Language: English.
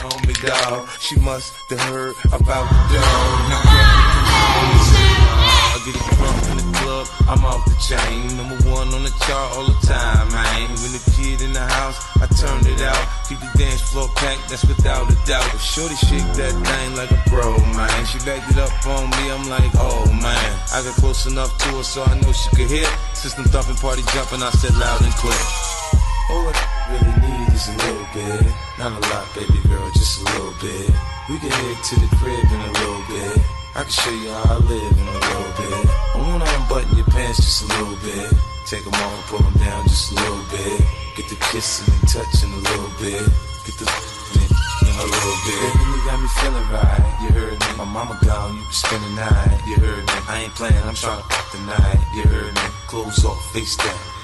on me, dog. She must have heard about the dog. I get it drunk in the club, I'm off the chain. Number one on the chart all the time, man. When the kid in the house, I turn it out. Keep the dance floor packed, that's without a doubt. If shorty shake that thing like a pro, man. She backed it up on me, I'm like, oh man. I got close enough to her so I know she could hear. System thumping, party jumping, I said loud and clear. All I really need is a little bit. Not a lot, baby girl, just a little bit. We can head to the crib in a little bit. I can show you how I live in a little bit. I wanna unbutton your pants just a little bit. Take them off and pull them down just a little bit. Get the kissing and touching a little bit. Get the in a little bit. Baby, you got me feeling right, you heard me. My mama gone, you can spend the night, you heard me. I ain't playing, I'm trying to fuck the night, you heard me. Clothes off, face down.